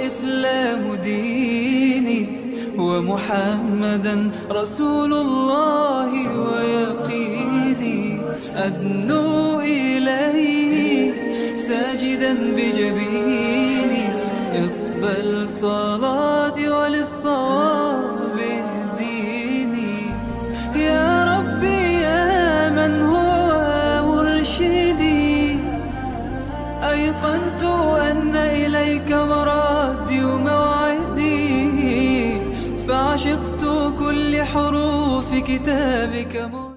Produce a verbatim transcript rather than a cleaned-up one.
والإسلام ديني، ومحمدا رسول الله ويقيني. أدنو إليه ساجدا بجبيني، اقبل صلاتي وللصواب اهديني. يا ربي يا من هو مرشدي، أيقنت أن إليك مرادي وموعدي، فعشقت كل حروف كتابك.